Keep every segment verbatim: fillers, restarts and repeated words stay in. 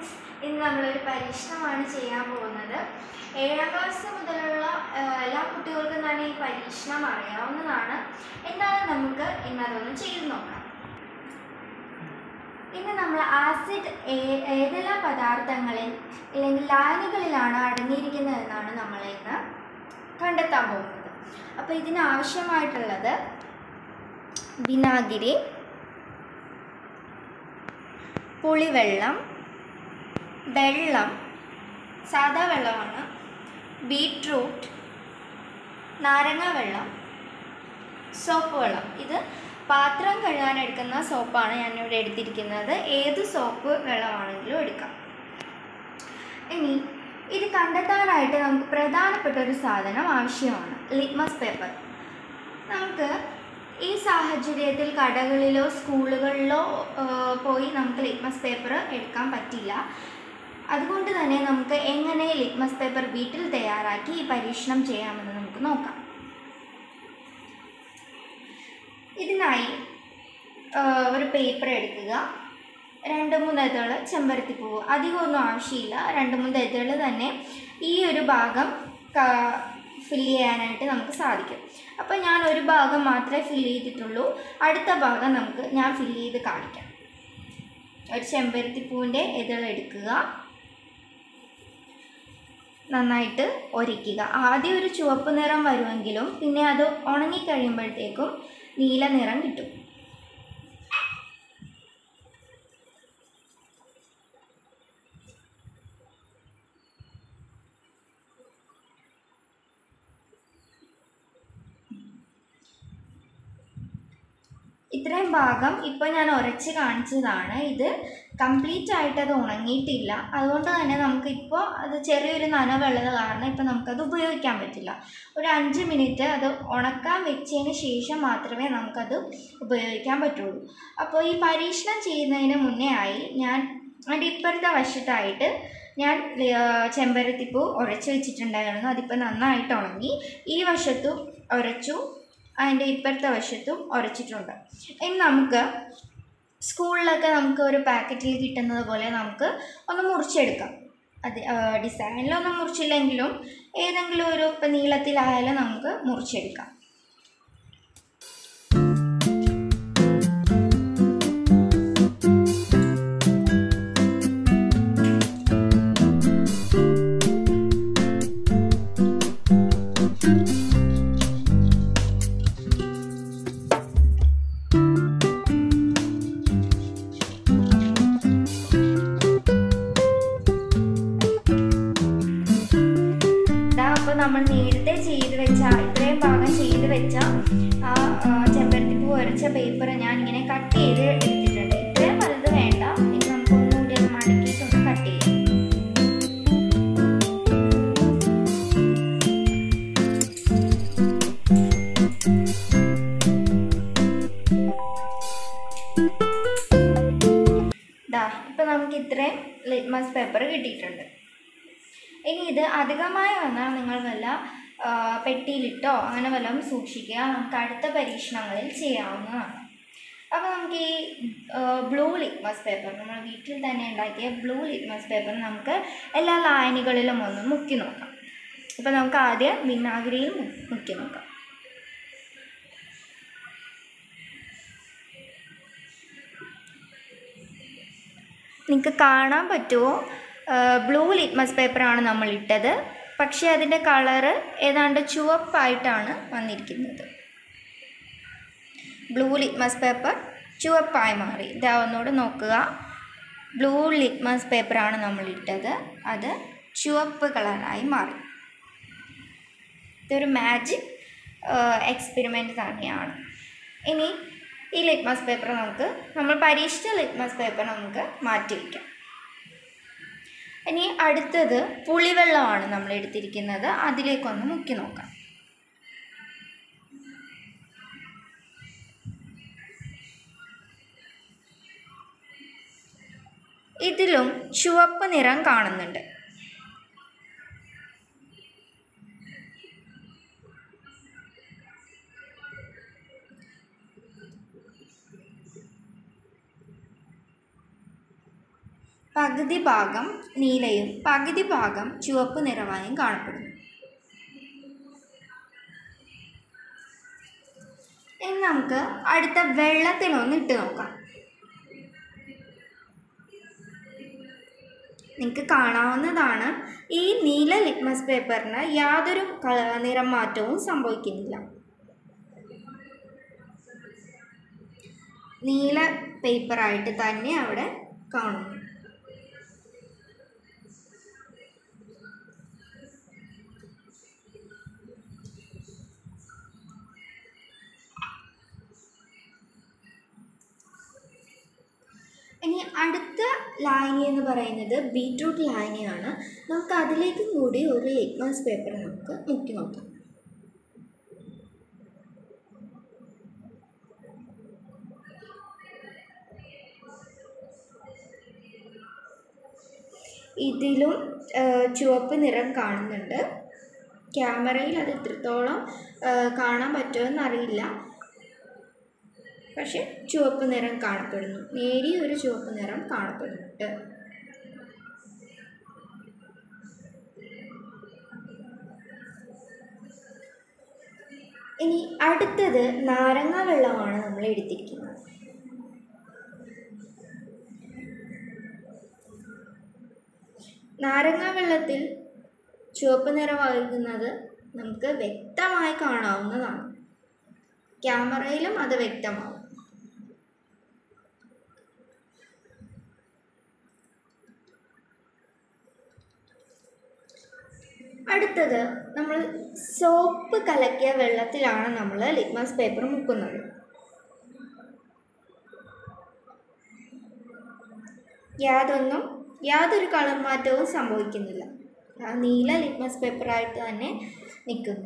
Friends, ഇന്ന് നമ്മളൊരു പരീക്ഷണമാണ് ചെയ്യാൻ പോകുന്നത്. ഏഴാം ക്ലാസ് മുതലുള്ള എല്ലാ കുട്ടികൾക്കും തന്നെ ഈ പരീക്ഷണം അറിയാവുന്നതാണ്. എന്നാലും നമുക്ക് ഇന്നതൊന്ന് ചെയ്ത് നോക്കാം. ഇന്ന് നമ്മൾ ആസിഡ് ഏതെല്ലാം പദാർത്ഥങ്ങളിൽ അല്ലെങ്കിൽ ലായനികളിലാണ് അടങ്ങിയിരിക്കുന്നതെന്നാണ് നമ്മൾ ഇന്ന് കണ്ടെത്താൻ പോകുന്നത്. അപ്പോൾ ഇതിനാവശ്യമായിട്ടുള്ളത് വിനാഗിരി, പുളിവെള്ളം, വെള്ളം, സാദാ വെള്ളമാണ്, ബീട്രൂട്ട്, നാരങ്ങ വെള്ളം, സോപ്പ് വെള്ളം. ഇത് പാത്രം കഴുകാൻ എടുക്കുന്ന സോപ്പാണ് ഞാനിവിടെ എടുത്തിരിക്കുന്നത്. ഏത് സോപ്പ് വെള്ളമാണെങ്കിലും എടുക്കാം. ഇനി ഇത് കണ്ടെത്താനായിട്ട് നമുക്ക് പ്രധാനപ്പെട്ട ഒരു സാധനം ആവശ്യമാണ്, ലിറ്റ്മസ് പേപ്പർ. നമുക്ക് ഈ സാഹചര്യത്തിൽ കടകളിലോ സ്കൂളുകളിലോ പോയി നമുക്ക് ലിറ്റ്മസ് പേപ്പർ എടുക്കാൻ പറ്റില്ല. അതുകൊണ്ട് തന്നെ നമുക്ക് എങ്ങനെ ലിറ്റ്മസ് പേപ്പർ വീട്ടിൽ തയ്യാറാക്കി ഈ പരീക്ഷണം ചെയ്യാമെന്ന് നമുക്ക് നോക്കാം. ഇതിനായി ഒരു പേപ്പർ എടുക്കുക. രണ്ട് മൂന്ന് ഇതൾ ചെമ്പരത്തിപ്പൂവ്, അധികമൊന്നും ആവശ്യമില്ല. രണ്ട് മൂന്ന് ഇതൾ തന്നെ ഈ ഒരു ഭാഗം ഫില്ല് ചെയ്യാനായിട്ട് നമുക്ക് സാധിക്കും. അപ്പോൾ ഞാൻ ഒരു ഭാഗം മാത്രമേ ഫില്ല് ചെയ്തിട്ടുള്ളൂ. അടുത്ത ഭാഗം നമുക്ക് ഞാൻ ഫില്ല് ചെയ്ത് കാണിക്കാം. ഒരു ചെമ്പരത്തിപ്പൂവിൻ്റെ ഇതൾ എടുക്കുക, നന്നായിട്ട് ഒരയ്ക്കുക. ആദ്യം ഒരു ചുവപ്പ് നിറം വരുമെങ്കിലും പിന്നെ അത് ഉണങ്ങിക്കഴിയുമ്പോഴത്തേക്കും നീല നിറം കിട്ടും. ഇത്രയും ഭാഗം ഇപ്പോൾ ഞാൻ ഉരച്ച് കാണിച്ചതാണ്. ഇത് കംപ്ലീറ്റ് ആയിട്ട് അത് ഉണങ്ങിയിട്ടില്ല. അതുകൊണ്ട് തന്നെ നമുക്കിപ്പോൾ അത് ചെറിയൊരു നനവുള്ളത് കാരണം ഇപ്പോൾ നമുക്കത് ഉപയോഗിക്കാൻ പറ്റില്ല. ഒരു അഞ്ച് മിനിറ്റ് അത് ഉണക്കാൻ വെച്ചതിന് ശേഷം മാത്രമേ നമുക്കത് ഉപയോഗിക്കാൻ പറ്റുള്ളൂ. അപ്പോൾ ഈ പരീക്ഷണം ചെയ്യുന്നതിന് മുന്നേ ആയി ഞാൻ അതിൻ്റെ ഇപ്പുറത്തെ വശത്തായിട്ട് ഞാൻ ചെമ്പരത്തിപ്പൂ ഉരച്ച് വെച്ചിട്ടുണ്ടായിരുന്നു. അതിപ്പോൾ നന്നായിട്ട് ഉണങ്ങി. ഈ വശത്തും ഉരച്ചു, അതിൻ്റെ ഇപ്പുറത്തെ വശത്തും ഉരച്ചിട്ടുണ്ട്. ഇനി നമുക്ക് സ്കൂളിലൊക്കെ നമുക്ക് ഒരു പാക്കറ്റിൽ കിട്ടുന്നത് പോലെ നമുക്ക് ഒന്ന് മുറിച്ചെടുക്കാം. അത് ഡിസൈനിലൊന്നും മുറിച്ചില്ലെങ്കിലും ഏതെങ്കിലും ഒരു ഇപ്പം നീളത്തിലായാലും നമുക്ക് മുറിച്ചെടുക്കാം. അപ്പോൾ നമ്മൾ നേരത്തെ ചെയ്ത് വെച്ച ഇത്രയും ഭാഗം ചെയ്ത് വെച്ച ആ ചെമ്പരത്തിപ്പൂ ഉരച്ച പേപ്പർ ഞാൻ ഇങ്ങനെ കട്ട് ചെയ്ത് എടുത്തിട്ടുണ്ട്. ഇത്രയും വലുത് വേണ്ട. ഇത് നമുക്ക് ഒന്നുകൂടി ഒന്ന് മടക്കിയിട്ടൊന്ന് കട്ട് ചെയ്യാം. ദാ ഇപ്പം നമുക്ക് ഇത്രയും ലിറ്റ്മസ് പേപ്പർ കിട്ടിയിട്ടുണ്ട്. ഇനി ഇത് അധികമായി വന്നാൽ നിങ്ങൾ വല്ല പെട്ടിയിലിട്ടോ അങ്ങനെ വല്ലതും സൂക്ഷിക്കുക. നമുക്ക് അടുത്ത പരീക്ഷണങ്ങളിൽ ചെയ്യാവുന്നതാണ്. അപ്പോൾ നമുക്ക് ഈ ബ്ലൂ ലിറ്റ്മസ് പേപ്പർ, നമ്മൾ വീട്ടിൽ തന്നെ ഉണ്ടാക്കിയ ബ്ലൂ ലിറ്റ്മസ് പേപ്പർ നമുക്ക് എല്ലാ ലായനികളിലും ഒന്ന് മുക്കി നോക്കാം. അപ്പോൾ നമുക്ക് ആദ്യം വിനാഗിരിയിൽ മുക്കി നോക്കാം. നിങ്ങൾക്ക് കാണാൻ പറ്റുമോ? ബ്ലൂ ലിറ്റ്മസ് പേപ്പറാണ് നമ്മൾ ഇട്ടത്. പക്ഷേ അതിൻ്റെ കളറ് ഏതാണ്ട് ചുവപ്പായിട്ടാണ് വന്നിരിക്കുന്നത്. ബ്ലൂ ലിറ്റ്മസ് പേപ്പർ ചുവപ്പായി മാറി. ഇതാ ഒന്നുകൂടെ നോക്കുക. ബ്ലൂ ലിറ്റ്മസ് പേപ്പറാണ് നമ്മൾ ഇട്ടത്, അത് ചുവപ്പ് കളറായി മാറി. ഇതൊരു മാജിക് എക്സ്പെരിമെൻറ്റ് തന്നെയാണ്. ഇനി ഈ ലിറ്റ്മസ് പേപ്പർ നമുക്ക് നമ്മൾ പരീക്ഷിച്ച ലിറ്റ്മസ് പേപ്പർ നമുക്ക് മാറ്റി വയ്ക്കാം. ഇനി അടുത്തത് പുളിവെള്ളമാണ് നമ്മൾ എടുത്തിരിക്കുന്നത്. അതിലേക്കൊന്ന് മുക്കി നോക്കാം. ഇതിലും ചുവപ്പ് നിറം കാണുന്നുണ്ട്. പകുതി ഭാഗം നീലയും പകുതി ഭാഗം ചുവപ്പ് നിറമായും കാണപ്പെടുന്നു. ഇനി നമുക്ക് അടുത്ത വെള്ളത്തിലൊന്ന് ഇട്ട് നോക്കാം. നിങ്ങൾക്ക് കാണാവുന്നതാണ്, ഈ നീല ലിറ്റ്മസ് പേപ്പറിന് യാതൊരു നിറം മാറ്റവും സംഭവിക്കുന്നില്ല. നീല പേപ്പറായിട്ട് തന്നെ അവിടെ കാണുന്നു. ഇനി അടുത്ത ലായനി എന്ന് പറയുന്നത് ബീറ്റ്റൂട്ട് ലായനിയാണ്. നമുക്ക് അതിലേക്കും കൂടി ഒരു ലിറ്റ്മസ് പേപ്പർ നമുക്ക് മുക്കി നോക്കാം. ഇതിലും ചുവപ്പ് നിറം കാണുന്നുണ്ട്. ക്യാമറയിൽ അത് എത്രത്തോളം കാണാൻ പറ്റുമെന്ന് അറിയില്ല, പക്ഷെ ചുവപ്പ് നിറം കാണപ്പെടുന്നു. നേരിയ ഒരു ചുവപ്പ് നിറം കാണപ്പെടുന്നുണ്ട്. ഇനി അടുത്തത് നാരങ്ങ വെള്ളമാണ് നമ്മൾ എടുത്തിരിക്കുന്നത്. നാരങ്ങ വെള്ളത്തിൽ ചുവപ്പ് നിറമാകുന്നത് നമുക്ക് വ്യക്തമായി കാണാവുന്നതാണ്. ക്യാമറയിലും അത് വ്യക്തമാവും. അടുത്തത് നമ്മൾ സോപ്പ് കലക്കിയ വെള്ളത്തിലാണ് നമ്മൾ ലിറ്റ്മസ് പേപ്പർ മുക്കുന്നത്. യാതൊന്നും യാതൊരു കളർ മാറ്റവും സംഭവിക്കുന്നില്ല. നീല ലിറ്റ്മസ് പേപ്പറായിട്ട് തന്നെ നിൽക്കുന്നു.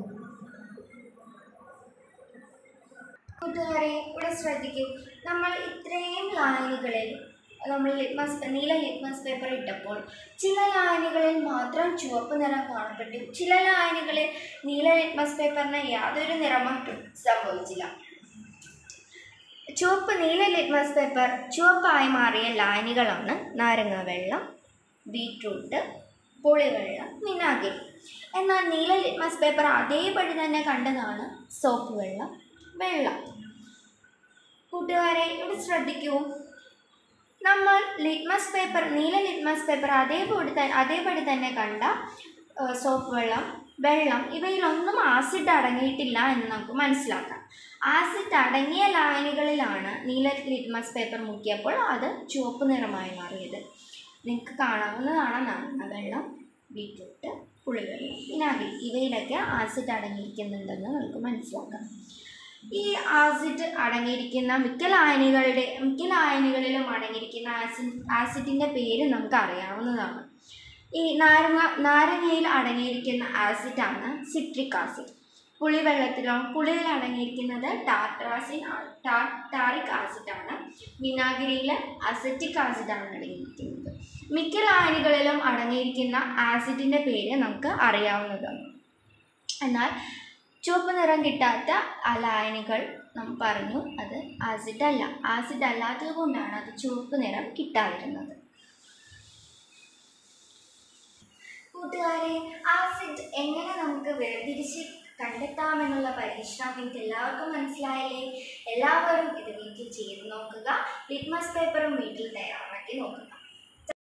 കൂട്ടുകാരെ ഇവിടെ ശ്രദ്ധിക്കും, നമ്മൾ ഇത്രയും ലായനികളിൽ നമ്മൾ ലിറ്റ്മസ് നീല ലിറ്റ്മസ് പേപ്പർ ഇട്ടപ്പോൾ ചില ലായനികളിൽ മാത്രം ചുവപ്പ് നിറം കാണപ്പെട്ടു, ചില ലായനികളിൽ നീല ലിറ്റ്മസ് പേപ്പറിന് യാതൊരു നിറമാറ്റവും സംഭവിച്ചില്ല. ചുവപ്പ് നീല ലിറ്റ്മസ് പേപ്പർ ചുവപ്പായി മാറിയ ലായനികളാണ് നാരങ്ങ വെള്ളം, ബീറ്റ്റൂട്ട്, പുളിവെള്ളം, വിനാഗിരി. എന്നാൽ നീല ലിറ്റ്മസ് പേപ്പർ അതേപടി തന്നെ കണ്ടതാണ് സോപ്പ് വെള്ളം, വെള്ളം. കൂട്ടുകാരെ ഇവിടെ ശ്രദ്ധിക്കൂ, നമ്മൾ ലിറ്റ്മസ് പേപ്പർ നീല ലിറ്റ്മസ് പേപ്പർ അതേപടി അതേപടി തന്നെ കണ്ട സോപ്പ് വെള്ളം, വെള്ളം ഇവയിലൊന്നും ആസിഡ് അടങ്ങിയിട്ടില്ല എന്ന് നമുക്ക് മനസ്സിലാക്കാം. ആസിഡ് അടങ്ങിയ ലായനികളിലാണ് നീല ലിറ്റ്മസ് പേപ്പർ മുക്കിയപ്പോൾ അത് ചുവപ്പ് നിറമായി മാറിയത്. നിങ്ങൾക്ക് കാണാവുന്നതാണ് നാരങ്ങ വെള്ളം, ബീറ്റ്റൂട്ട്, പുളിവെള്ളം, വിനാഗിരി ഇവയിലൊക്കെ ആസിഡ് അടങ്ങിയിരിക്കുന്നുണ്ടെന്ന് നമുക്ക് മനസ്സിലാക്കാം. ഈ ആസിഡ് അടങ്ങിയിരിക്കുന്ന മിക്ക ലായനികളുടെ മിക്ക ലായനികളിലും അടങ്ങിയിരിക്കുന്ന ആസിഡ് ആസിഡിൻ്റെ പേര് നമുക്ക് അറിയാവുന്നതാണ്. ഈ നാരങ്ങ നാരങ്ങയിൽ അടങ്ങിയിരിക്കുന്ന ആസിഡാണ് സിട്രിക് ആസിഡ്. പുളിവെള്ളത്തിലോ പുളിയിൽ അടങ്ങിയിരിക്കുന്നത് ടാർട്രാസിൻ ടാറിക് ആസിഡാണ്. വിനാഗിരിയിൽ അസറ്റിക് ആസിഡാണ് അടങ്ങിയിരിക്കുന്നത്. മിക്ക ലായനികളിലും അടങ്ങിയിരിക്കുന്ന ആസിഡിൻ്റെ പേര് നമുക്ക് അറിയാവുന്നതാണ്. എന്നാൽ ചുവപ്പ് നിറം കിട്ടാത്ത ആ ലായനികൾ നാം പറഞ്ഞു അത് ആസിഡ് അല്ല. ആസിഡ് അല്ലാത്തത് കൊണ്ടാണ് അത് ചുവപ്പ് നിറം കിട്ടാതിരുന്നത്. കൂട്ടുകാരെ, ആസിഡ് എങ്ങനെ നമുക്ക് വേർതിരിച്ച് കണ്ടെത്താമെന്നുള്ള പരീക്ഷണം നിങ്ങൾക്ക് എല്ലാവർക്കും മനസ്സിലായില്ലേ? എല്ലാവരും ഇത് വീട്ടിൽ ചെയ്ത് നോക്കുക. ലിറ്റ്മസ് പേപ്പറും വീട്ടിൽ തയ്യാറാക്കി നോക്കുക.